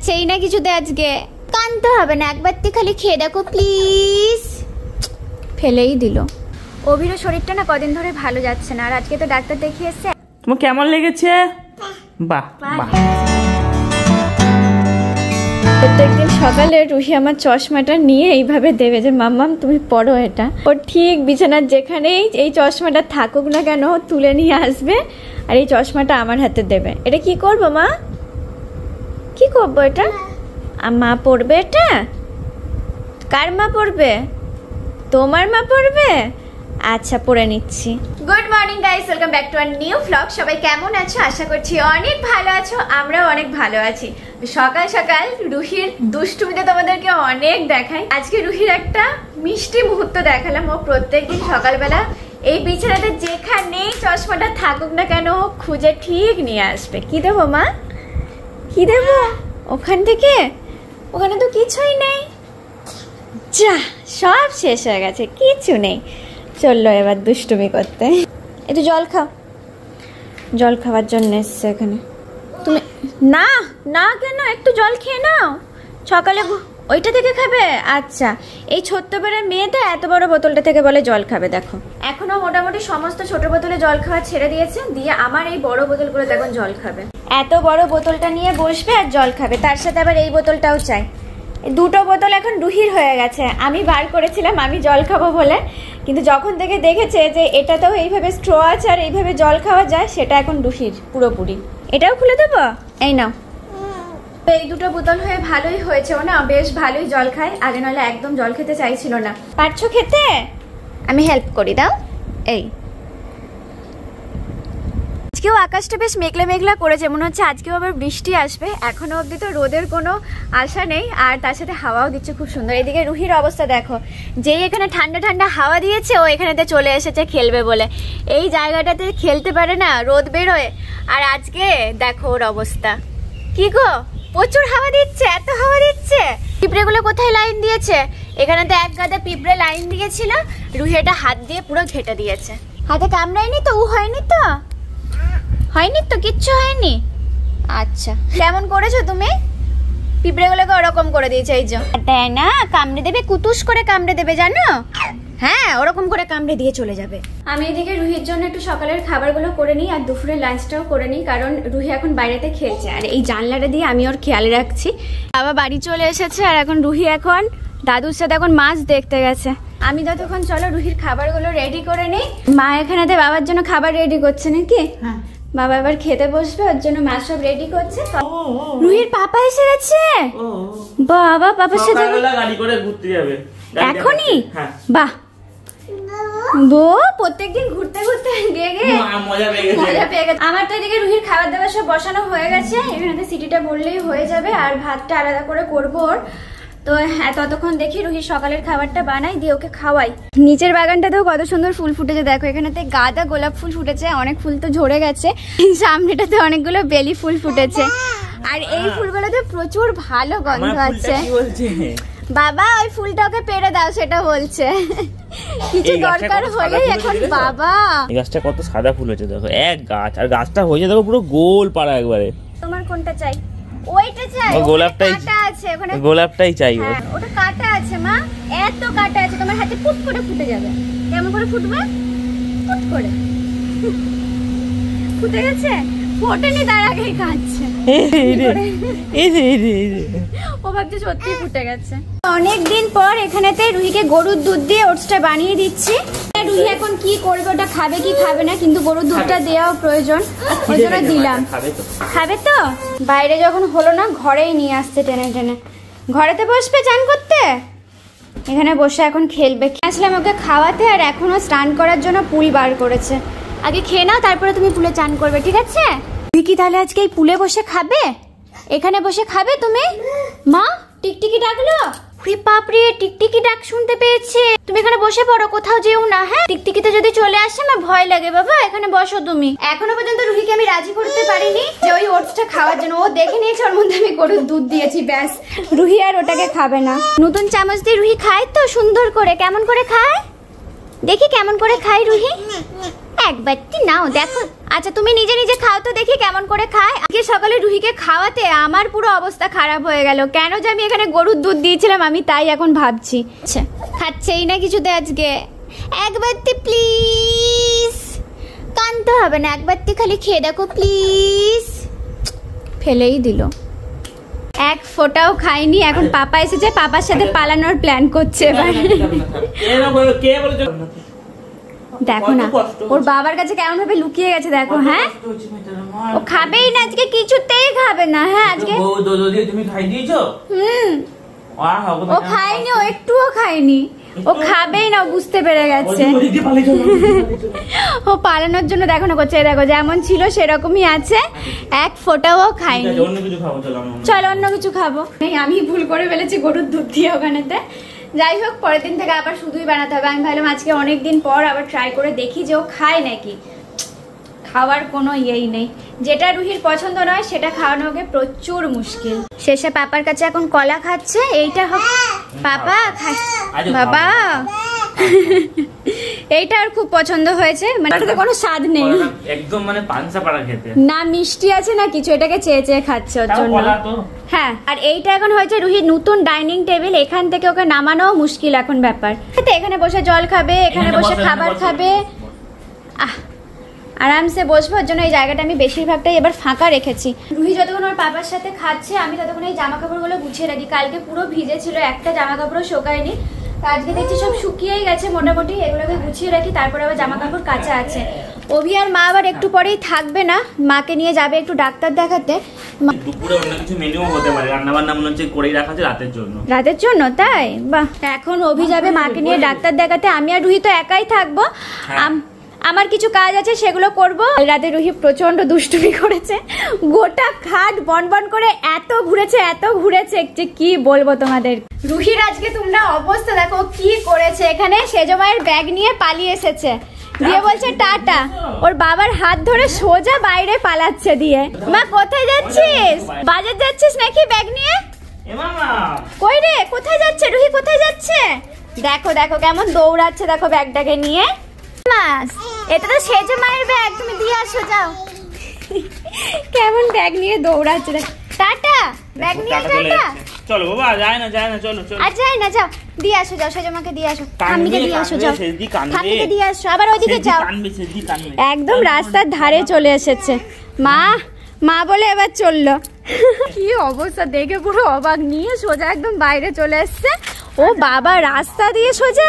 খাচ্ছেই না কিছুতে আজকে। কানতে হবে না, একবার খালি খেয়ে দেখো প্লিজ। ফেলেই দিল। অভিরও শরীরটা না কদিন ধরে ভালো যাচ্ছে না, আর আজকে তো ডাক্তার দেখিয়ে এসেছে। তোমার কেমন লেগেছে? বাহ বাহ। প্রত্যেকদিন সকালে রুহি আমার চশমাটা নিয়ে এইভাবে দেবে যে মাম্মাম তুমি পড়ো এটা। ওর ঠিক বিছানার যেখানেই এই চশমাটা থাকুক না কেন তুলে নিয়ে আসবে আর এই চশমাটা আমার হাতে দেবে। এটা কি করবো মা? কি করবো এটা? মা পড়বে এটা? কার মা পড়বে? তোমার মা পড়বে? আচ্ছা পড়ে নিচ্ছি। Good morning guys, welcome back to our new blog. সবাই কেমন আছো? আশা করছি অনেক ভালো আছো, আমরাও অনেক ভালো আছি। সকাল সকাল রুহির দুষ্টুমিতে তোমাদেরকে অনেক দেখাই। আজকে রুহির একটা মিষ্টি মুহূর্ত দেখালাম। ও প্রত্যেকদিন সকালবেলা এই বিছানাতে যেখানেই চশমাটা থাকুক না কেন খুঁজে ঠিক নিয়ে আসবে। কি দেবো মা? কি দেবো? ওখান থেকে? ওখানে তো কিছুই নেই। যা, সব শেষ হয়ে গেছে, কিছু নেই। চললো এবার দুষ্টুমি করতে। একটু জল খাও। জল খাওয়ার জন্য এসছে এখানে। তুমি না না কেন, একটু জল খেয়ে নাও। সকালে ওইটা থেকে খাবে? আচ্ছা, এই ছোট্ট বেড়ার মেয়েটা এত বড় বোতলটা থেকে বলে জল খাবে। দেখো এখনো মোটামুটি সমস্ত ছোট বোতলে জল খাওয়া ছেড়ে দিয়েছে, দিয়ে আমার এই বড় বোতলগুলো দেখুন জল খাবে। এত বড় বোতলটা নিয়ে বসবে আর জল খাবে, তার সাথে আবার এই বোতলটাও চাই। দুটো বোতল এখন রুহির হয়ে গেছে। আমি বার করেছিলাম আমি জল খাবো বলে, কিন্তু যখন থেকে দেখেছে যে এটাতেও এইভাবে স্ট্র আছে আর এইভাবে জল খাওয়া যায়, সেটা এখন রুহির পুরোপুরি। এটাও খুলে দেবো? এই নাও। এই দুটো বোতল হয়ে ভালোই হয়েছে, ও না বেশ ভালোই জল খায়। আগে নাহলে একদম জল খেতে চাইছিল না। পারছো খেতে? আমি হেল্প করি, দাও। এই আজকেও আকাশটা বেশ মেঘলা মেঘলা করেছে, মনে হচ্ছে আজকেও আবার বৃষ্টি আসবে। এখনো অবধি তো রোদের কোনো আশা নেই, আর তার সাথে হাওয়াও দিচ্ছে খুব সুন্দর। এদিকে রুহির অবস্থা দেখো, যেই এখানে ঠান্ডা ঠান্ডা হাওয়া দিয়েছে ও এখানেতে চলে এসেছে খেলবে বলে। এই জায়গাটাতে খেলতে পারে না, রোদ বেরোয়। আর আজকে দেখো ওর অবস্থা। কি গো, প্রচুর হাওয়া দিচ্ছে, এত হাওয়া দিচ্ছে। পিঁপড়েগুলো কোথায় লাইন দিয়েছে? এখানেতে এক গাদা পিঁপড়ে লাইন দিয়েছিল, রুহি এটা হাত দিয়ে পুরো ঘেটে দিয়েছে। হাতে কামড়ায়নি তো? হয়নি তো? হয়নি তো? কিচ্ছু হয়নি? আচ্ছা, কেমন করেছো তুমি? পিঁপড়েগুলোকে ওরকম করে দিয়েছে, এই যে তাই না, কামড়ে দেবে, কুতুস করে কামড়ে দেবে জানো। হ্যাঁ, ওরকম করে কামড়ে দিয়ে চলে যাবে। আমি এদিকে রুহির জন্য একটু সকালের খাবারগুলো করে নিই আর দুপুরের লাঞ্চটাও করে নিই, কারণ রুহি এখন বাইরেতে খেলছে আর এই জানলাটা দিয়ে আমি ওর খেয়াল রাখছি। বাবা বাড়ি চলে এসেছে আর এখন রুহি এখন দাদুর সাথে এখন মাছ দেখতে গেছে। আমি ততক্ষণ চলো রুহির খাবারগুলো রেডি করে নিই। মা এখানেতে বাবার জন্য খাবার রেডি করছে নাকি? হ্যাঁ, বাবা এবার খেতে বসবে, ওর জন্য মা সব রেডি করছে। রুহির পাপা এসে গেছে। বাবা, পাপার সাথে গাড়ি করে ঘুরতে যাবে এখনই? বাহ, বো প্রত্যেকদিন ঘুরতে ঘুরতে মজা পেয়ে গেছে। আমার তো এদিকে রুহির খাবার দাবার সব বসানো হয়ে গেছে, এখানে সিটিটা বললেই হয়ে যাবে, আর ভাতটা আলাদা করে করবো ওর। তো হ্যাঁ, ততক্ষণ দেখি রুহির সকালের খাবারটা বানাই, দিয়ে ওকে খাওয়াই। নিচের বাগানটাতেও কত সুন্দর ফুল ফুটেছে দেখো, এখানেতে গাঁদা গোলাপ ফুল ফুটেছে, অনেক ফুল তো ঝরে গেছে। সামনেটাতে অনেকগুলো বেলি ফুল ফুটেছে, আর এই ফুলগুলোতে প্রচুর ভালো গন্ধ আছে। বাবা ওই ফুলটা ওকে পেরে দাও, সেটা বলছে। কিছু দরকার হলে এখন বাবা। এই গাছটা কত সাদা ফুল হয়েছে দেখো, এক গাছ, আর গাছটা হয়েছে দেখো পুরো গোল পাড়া একবারে। তোমার কোনটা চাই? ওইটা চাই? গোলাপটাই কাটা আছে ওখানে, গোলাপটাই চাই। ওটা কাটা আছে মা, এত কাটা আছে, তোমার হাতে ফুট করে ফুটে যাবে। কেমন করে ফুটবে? ফুট করে ফুটে গেছে, ফোটেনি তার আগেই কাটছে। ও ভাবছে সত্যি ফুটে গেছে। অনেকদিন পর এখানেতে রুহিকে গরুর দুধ দিয়ে ওটসটা বানিয়ে দিচ্ছি। রুহি এখন কি করবে, ওটা খাবে কি খাবে না, কিন্তু গরুর দুধটা দেওয়াও প্রয়োজন, ওই জন্য দিলাম। খাবে তো? বাইরে যখন হলো না, ঘরেই নিয়ে আসছে টেনে টেনে। ঘরেতে বসবে চান করতে, এখানে বসে এখন খেলবে। আসলাম ওকে খাওয়াতে, আর এখনো স্নান করার জন্য পুল বার করেছে। আগে খেয়ে নাও, তারপরে তুমি পুলে চান করবে, ঠিক আছে? তুই কি তাহলে আজকে এই পুলে বসে খাবে? এখানে বসে খাবে তুমি? মা টিকটিকি ডাকলো। বাপরে, টিকটিকি ডাক শুনতে পেয়েছে। তুমি এখানে বসে পড়ো, কোথাও যেও না। হ্যাঁ, টিকটিকিতে যদি চলে আসে আমার ভয় লাগে। বাবা এখানে বসো তুমি। এখনো পর্যন্ত রুহিকে আমি রাজি করতে পারিনি যে ওই ওটসটা খাওয়ার জন্য। ও দেখে নিয়েছে ওর মধ্যে আমি গরুর দুধ দিয়েছি, ব্যাস। রুহি আর ওটাকে খাবে না। নতুন চামচ দিয়ে রুহি খায় তো সুন্দর করে। কেমন করে খায় দেখি, কেমন করে খায় রুহি? এক বাটি নাও দেখো। আচ্ছা তুমি নিজে নিজে খাও তো দেখি কেমন করে খায়। আজকে সকালে রুহিকে খাওয়াতে আমার পুরো অবস্থা খারাপ হয়ে গেল। কেন যে আমি এখানে গরুর দুধ দিয়েছিলাম আমি তাই এখন ভাবছি। আচ্ছা খাচ্ছেই না কিছুতে আজকে। এক বাটি প্লিজ। কানতে হবে না, এক বাটি খালি খেয়ে দেখো প্লিজ। ফেলেই দিল, এক ফোঁটাও খাইনি। এখন পাপা এসেছে, পাপার সাথে পালানোর প্ল্যান করছে এবার। দেখো না ওর বাবার কাছে কেমন ভাবে লুকিয়ে গেছে দেখো। হ্যাঁ ও খাবেই না আজকে, কিছুতেই খাবে না। হ্যাঁ আজকে ও খায়নি, ও একটুও খায়নি, ও খাবেই না, বুঝতে পেরে গেছে। ও পালানোর জন্য দেখো না করছে, দেখো যেমন ছিল সেরকমই আছে, এক ফোঁটাও খায়নি। চলো অন্য কিছু খাবো। আমি ভুল করে ফেলেছি গরুর দুধ দিয়ে ওখানেতে। যাই হোক পরের দিন থেকে আবার শুধুই বানাতে হবে। আমি ভাবলাম আজকে অনেকদিন পর আবার ট্রাই করে দেখি যে ও খায় নাকি। খাওয়ার কোনো ইয়েই নেই, যেটা রুহির পছন্দ নয় সেটা খাওয়ানো ওকে প্রচুর মুশকিল। শেষে পাপার কাছে এখন কলা খাচ্ছে। এইটা পাপা বাবা এইটা আর খুব পছন্দ হয়েছে, মানে এটাতে কোনো স্বাদ নেই, একদম মানে পানসা পাড়া খেতে, না মিষ্টি আছে না কিছু, এটাকে চেয়ে চেয়ে খাচ্ছে ওর জন্য। হ্যাঁ আর এইটা এখন হয়েছে রুহির নতুন ডাইনিং টেবিল, এখান থেকে ওকে নামানো মুশকিল এখন ব্যাপার। এখানে বসে জল খাবে, এখানে বসে খাবার খাবে, আরামসে বসবো। ওর জন্য এই জায়গাটা আমি বেশিরভাগটাই এবার ফাঁকা রেখেছি। রুহি যতক্ষণ ওর পাপার সাথে খাচ্ছে আমি ততক্ষণ এই জামা কাপড়গুলো গুছিয়ে রাখি। কালকে পুরো ভিজে ছিল, একটা জামা কাপড়ও শোকায়নি, আজকে দেখছি সব শুকিয়েই গেছে মোটামুটি। এগুলোকে গুছিয়ে রাখি, তারপরে আবার জামা কাপড় কাঁচা আছে। অভি আর মা আবার একটু পরেই থাকবে না, মাকে নিয়ে যাবে একটু ডাক্তার দেখাতে। দুপুরে অন্য কিছু মেনুও হতে পারে, রান্না বান্না মনে হচ্ছে করেই রাখা আছে রাতের জন্য। রাতের জন্য তাই? বাহ। এখন অভি যাবে মাকে নিয়ে ডাক্তার দেখাতে, আমি আর রুহি তো একাই থাকবো। আমার কিছু কাজ আছে সেগুলো করব। রাতে রুহি প্রচন্ড দুষ্টুমি করেছে, গোটা খাট বনবন করে এত ঘুরেছে যে কি বলবো তোমাদের। রুহির আজকে তোমরা অবস্থা দেখো কি করেছে। এখানে সেজমায়ের ব্যাগ নিয়ে পালিয়ে এসেছে, দিয়ে বলছে টাটা, ওর বাবার হাত ধরে সোজা বাইরে পালাচ্ছে দিয়ে। মা কোথায় যাচ্ছিস? বাজার যাচ্ছিস নাকি ব্যাগ নিয়ে? কই রে, কোথায় যাচ্ছে রুহি, কোথায় যাচ্ছে? দেখো দেখো কেমন দৌড়াচ্ছে দেখো ব্যাগটাকে নিয়ে। এটা তো সেজে মায়ের ব্যাগ, তুমি দিয়ে আসো যাও। কেমন ব্যাগ নিয়ে দৌড়াচ্ছে। টাটা, ব্যাগ নিয়ে টাটা। চলো বাবা, যায় না চলো চলো। আর যাই না, যাও দিয়ে আসো, যাও সেজমাকে দিয়ে আসো, ঠাম্মিকে দিয়ে আসো, যাও ঠাম্মিকে দিয়ে আসো। আবার ওইদিকে যাও, একদম রাস্তার ধারে চলে এসেছে। মা বলে এবার চললো। কি অবস্থা দেখে পুরো অবাক, নিয়ে সোজা একদম বাইরে চলে এসছে। ও বাবা, রাস্তা দিয়ে সোজা,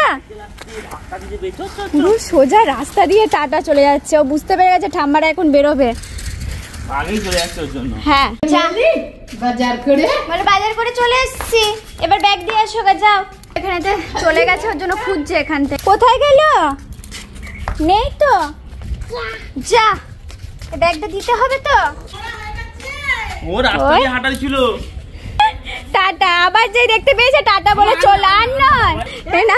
পুরো সোজা রাস্তা দিয়ে টাটা চলে যাচ্ছে। ও বুঝতে পেরে গেছে ঠাম্মারা এখন বেরোবে, আগেই চলে যাচ্ছে ওর জন্য। হ্যাঁ বাজার করে চলে এসেছি, এবার ব্যাগ দিয়ে আসো, যাও। এখানেতে চলে গেছে, ওর জন্য খুঁজছে এখান থেকে। কোথায় গেল? নেই তো, যা ব্যাগটা দিতে হবে তো। ও রাস্তা দিয়ে হাঁটাই ছিল। টাটা, আবার যে দেখতে পেয়েছে টাটা বলে চলে। আর নয় না,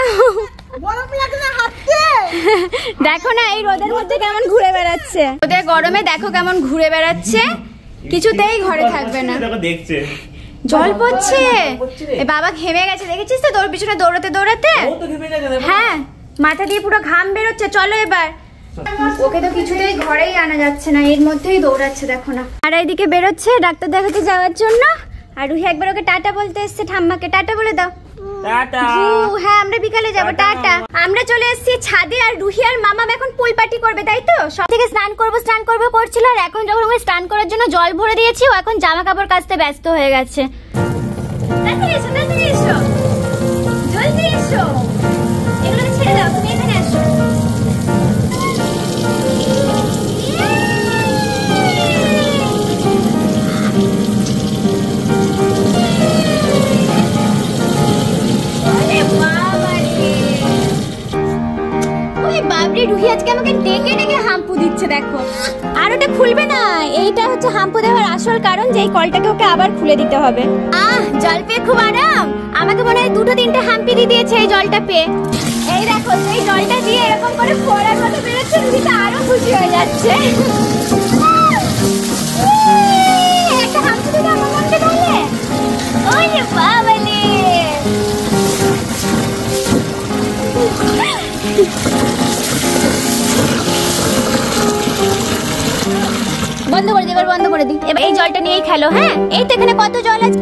দেখো না এই রোদের মধ্যে কেমন ঘুরে বেড়াচ্ছে, রোদের গরমে দেখো কেমন ঘুরে বেড়াচ্ছে, কিছুতেই ঘরে থাকবে না। জল পড়ছে, বাবা ঘেমে গেছে, দেখেছিস তো তোর পিছনে দৌড়াতে দৌড়াতে। হ্যাঁ মাথা দিয়ে পুরো ঘাম বেরোচ্ছে। চলো এবার, ওকে তো কিছুতেই ঘরেই আনা যাচ্ছে না, এর মধ্যেই দৌড়াচ্ছে দেখো না। আর এইদিকে বেরোচ্ছে ডাক্তার দেখাতে যাওয়ার জন্য। আর রুহি একবার ওকে টাটা বলতে এসছে, ঠাম্মাকে টাটা বলে দাও। টাটা। হ্যাঁ আমরা বিকালে যাবো, টাটা। আমরা চলে এসেছি ছাদে, আর রুহি আর মামাম এখন পুল পার্টি করবে, তাই তো? সব থেকে স্নান করবো করছিল, আর এখন যখন ওকে স্নান করার জন্য জল ভরে দিয়েছি, ও এখন জামা কাপড় কাচতে ব্যস্ত হয়ে গেছে। জলদি এসো, এগুলো ছেড়ে দাও, তুমি এখানে আসো। রুহি আজকে আমাকে ডেকে ডেকে হাম্পু দিচ্ছে দেখো। আর ওটা খুলবে না, এইটা হচ্ছে হাম্পু দেওয়ার আসল কারণ, যে এই কলটাকে ওকে আবার খুলে দিতে হবে। জল পেয়ে খুব আরাম, আমাকে মনে হয় 2-3টে হাম্পি দিয়ে দিয়েছে এই জলটা পেয়ে। এই দেখো সেই জলটা দিয়ে এরকম করে ফোড়ার মতো বেরোচ্ছে, রুহিটা আরো খুশি হয়ে যাচ্ছে। একটা হাম্পি দিলে আমার মনকে ধরলে, ওই রে বাবালে। জলটা নিয়েই খেলো। হ্যাঁ, এই তো এখানে কত জল আছে।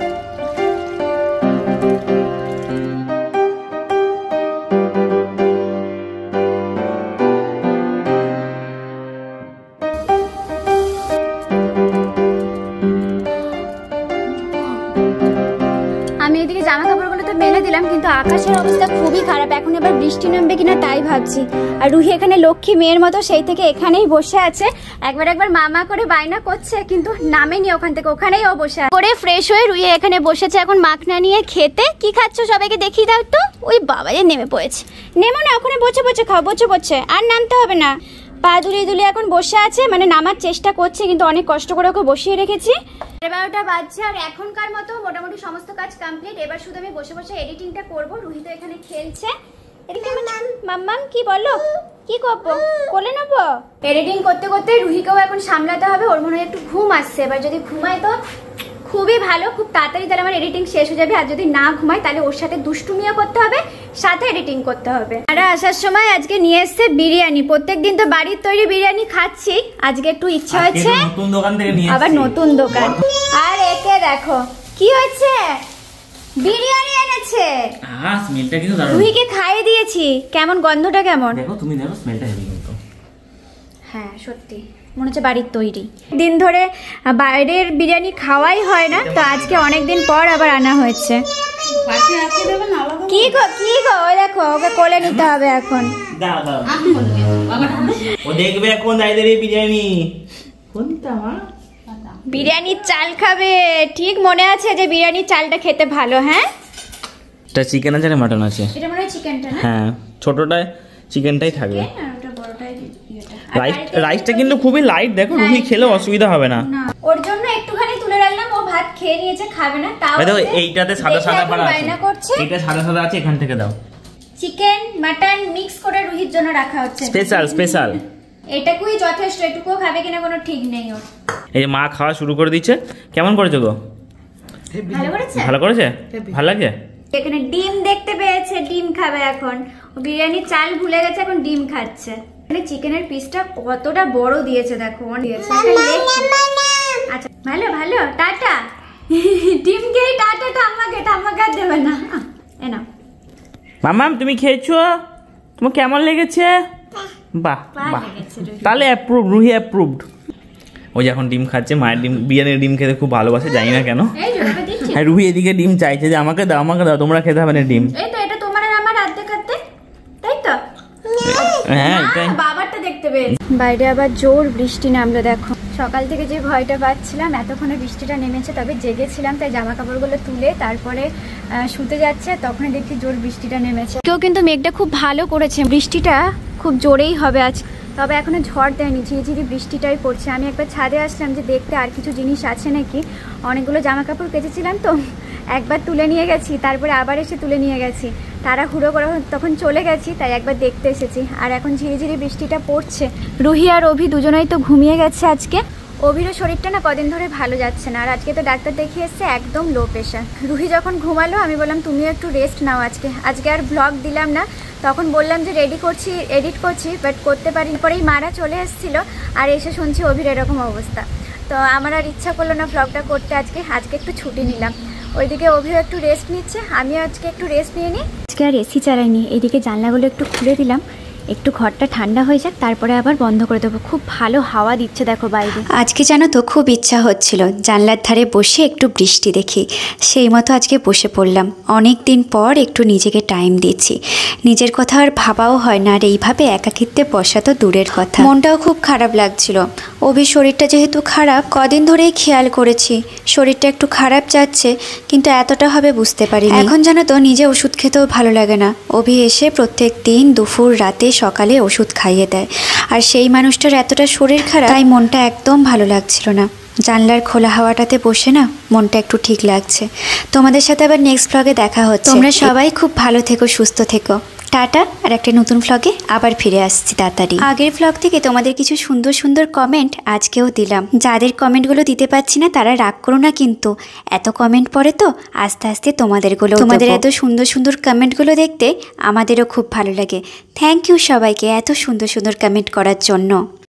আমি এদিকে জামা কাপড়গুলো তো মেলে দিলাম, কিন্তু আকাশের অবস্থা খুবই খারাপ। এখন এবার বৃষ্টি নামবে কিনা তাই ভাবছি। আর রুহি এখানে লক্ষ্মী মেয়ের মতো সেই থেকে এখানেই বসে আছে। একবার মামা করে বায়না করছে, কিন্তু নামেনি ওখান থেকে, ওখানেই ও বসে করে ফ্রেশ হয়ে রুহি এখানে বসেছে এখন মাখনা নিয়ে খেতে। কি খাচ্ছ সবাইকে দেখিয়ে দাও তো। ওই বাবা যে নেমে পড়েছে। নেমো না, ওখানে বসে বসে খাও, বসে বসে, আর নামতে হবে না। পা দুলিয়ে এখন বসে আছে, মানে নামার চেষ্টা করছে, কিন্তু অনেক কষ্ট করে ওকে বসিয়ে রেখেছি। 12টা বাজছে আর এখনকার মতো মোটামুটি সমস্ত কাজ কমপ্লিট। এবার শুধু আমি বসে বসে এডিটিংটা করব। রুহি তো এখানে খেলছে। এদিকে মাম্মাম কি বলো, কি করবো, কোলে নেবো? এডিটিং করতে করতে রুহিকেও এখন সামলাতে হবে। ওর মনে হয় একটু ঘুম আসছে। এবার যদি ঘুমায় তো খুবই ভালো, খুব তাড়াতাড়ি তাহলে আমার এডিটিং শেষ হয়ে যাবে। আর যদি না ঘুমায় তাহলে ওর সাথে দুষ্টুমিও করতে হবে, সাথে এডিটিং করতে হবে। আর আসার সময় আজকে নিয়ে এসছে বিরিয়ানি। প্রত্যেকদিন তো বাড়ির তৈরি বিরিয়ানি খাচ্ছি, আজকে একটু ইচ্ছা হয়েছে নতুন দোকান থেকে নিয়ে আবার নতুন দোকান। আর একে দেখো কি হয়েছে, বিরিয়ানি এনেছে। হ্যাঁ, স্মেলটা কিন্তু দারুণ। রুহিকে খাইয়ে দিয়েছি, কেমন গন্ধটা কেমন দেখো, তুমি দেখো স্মেলটা হেভি কিন্তু। হ্যাঁ সত্যি মনে হচ্ছে বাড়ির তৈরি। দিন ধরে বাইরের বিরিয়ানি খাওয়াই হয় না, তো আজকে অনেকদিন পর আবার আনা হয়েছে। কি গো কি গো, ওই দেখো ওকে কোলে নিতে হবে এখন। ও দেখবে এখন দাইদের বিরিয়ানি কোনটা মা, বিরিয়ানির চাল খাবে। ঠিক মনে আছে যে বিরিয়ানির চালটা খেতে ভালো। হ্যাঁ, এটা চিকেন আছে না মাটন আছে? এটা মনে হয় চিকেনটা না? হ্যাঁ, ছোটটায় চিকেনটাই থাকবে। রাইসটা রাইসটা কিন্তু খুবই লাইট, দেখো রুহি খেলে অসুবিধা হবে না। ওর জন্য একটুখানি তুলে রাখলাম, ও ভাত খেয়ে নিয়েছে, খাবে না। তাও দেখো এইটাতে সাদা সাদা পাড়া আছে, করছে। এটা সাদা সাদা আছে, এখান থেকে দাও। চিকেন মাটন মিক্স করে রুহির জন্য রাখা হচ্ছে, স্পেশাল। এটাকুই যথেষ্ট, এটুকুও খাবে কিনা কোনো ঠিক নেই ওর। এই যে মা খাওয়া শুরু করে দিচ্ছে। কেমন করেছো গো? ভালো করেছে, ভালো করেছে, ভালো লাগছে। এখানে ডিম দেখতে পেয়েছে, ডিম খাবে এখন। বিরিয়ানির চাল ভুলে গেছে, এখন ডিম খাচ্ছে। এখানে চিকেনের পিসটা কতটা বড় দিয়েছে দেখো, দিয়েছে। আচ্ছা ভালো ভালো, টাটা। ডিমকেই টাটা, ঠাম্মাকে আর দেবে না। এনাও মামাম, তুমি খেয়েছো, তোমার কেমন লেগেছে? বাহ বাহ, তাহলে অ্যাপ্রুভ, রুহি অ্যাপ্রুভড। ও যখন ডিম খাচ্ছে, মায়ের ডিম, বিরিয়ানির ডিম খেতে খুব ভালোবাসে, জানি না কেন। হ্যাঁ, রুহি এদিকে ডিম চাইছে যে আমাকে দাও, তোমরা খেতে হবে না ডিম। এই তো, এটা তোমার আর আমার অর্ধেক, তাই তো? হ্যাঁ, বাবারটা দেখতে পেয়েছি। বাইরে আবার জোর বৃষ্টি নামলো দেখো। সকাল থেকে যে ভয়টা পাচ্ছিলাম, এতক্ষণে বৃষ্টিটা নেমেছে, তবে জেগেছিলাম তাই জামা কাপড়গুলো তুলে তারপরে শুতে যাচ্ছে, তখনই দেখি জোর বৃষ্টিটা নেমেছে। কেউ কিন্তু মেঘটা খুব ভালো করেছে, বৃষ্টিটা খুব জোরেই হবে আজ। তবে এখনো ঝড় দেয়নি, ঝিরিঝিরি বৃষ্টিটাই পড়ছে। আমি একবার ছাদে আসলাম যে দেখতে আর কিছু জিনিস আছে নাকি। অনেকগুলো জামা কাপড় কেচেছিলাম তো, একবার তুলে নিয়ে গেছি, তারপরে আবার এসে তুলে নিয়ে গেছি। তারা হুড়ো করে তখন চলে গেছি, তাই একবার দেখতে এসেছি। আর এখন ঝিরিঝিরি বৃষ্টিটা পড়ছে। রুহি আর অভি দুজনেই তো ঘুমিয়ে গেছে আজকে। অভিরও শরীরটা না কদিন ধরে ভালো যাচ্ছে না, আর আজকে তো ডাক্তার দেখিয়ে এসছে একদম লো প্রেশার। রুহি যখন ঘুমালো আমি বললাম তুমিও একটু রেস্ট নাও আজকে আর ব্লগ দিলাম না। তখন বললাম যে এডিট করছি, বাট করতে পারিনি। পরেই মারা চলে এসেছিলো, আর এসে শুনছি অভির এরকম অবস্থা। তো আমার আর ইচ্ছা করলো না ব্লগটা করতে। আজকে একটু ছুটি নিলাম। ওইদিকে অভিও একটু রেস্ট নিচ্ছে, আমিও আজকে একটু রেস্ট নিয়ে নিই। আজকে আর এসি চালাইনি, এইদিকে জানলাগুলো একটু খুলে দিলাম, একটু ঘরটা ঠান্ডা হয়ে যাক, তারপরে আবার বন্ধ করে দেবো। খুব ভালো হাওয়া দিচ্ছে দেখো বাইরে। আজকে জানো তো খুব ইচ্ছা হচ্ছিল জানলার ধারে বসে একটু বৃষ্টি দেখি, সেই মতো আজকে বসে পড়লাম। অনেক দিন পর একটু নিজেকে টাইম দিচ্ছি, নিজের কথা আর ভাবাও হয় না। আর এইভাবে একাকিত্বে বসা তো দূরের কথা, মনটাও খুব খারাপ লাগছিল। অভির শরীরটা যেহেতু খারাপ, কদিন ধরেই খেয়াল করেছি শরীরটা একটু খারাপ যাচ্ছে, কিন্তু এতটা হবে বুঝতে পারিনি। এখন জানো তো নিজে ওষুধ খেতেও ভালো লাগে না। অভি এসে প্রত্যেক দিন দুপুর রাতে সকালে ওষুধ খাইয়ে দেয়, আর সেই মানুষটার এতটা শরীর খারাপ, তাই মনটা একদম ভালো লাগছিল না। জানলার খোলা হাওয়াটাতে বসে না মনটা একটু ঠিক লাগছে। তোমাদের সাথে আবার নেক্সট ব্লগে দেখা হচ্ছে। তোমরা সবাই খুব ভালো থেকো, সুস্থ থেকো। টাটা। আর একটা নতুন ব্লগে আবার ফিরে আসছি তাড়াতাড়ি। আগের ব্লগ থেকে তোমাদের কিছু সুন্দর সুন্দর কমেন্ট আজকেও দিলাম। যাদের কমেন্টগুলো দিতে পারছি না তারা রাগ করো না, কিন্তু এত কমেন্ট পড়ে তো আস্তে আস্তে তোমাদের এত সুন্দর সুন্দর কমেন্টগুলো দেখতে আমাদেরও খুব ভালো লাগে। থ্যাংক ইউ সবাইকে এত সুন্দর সুন্দর কমেন্ট করার জন্য।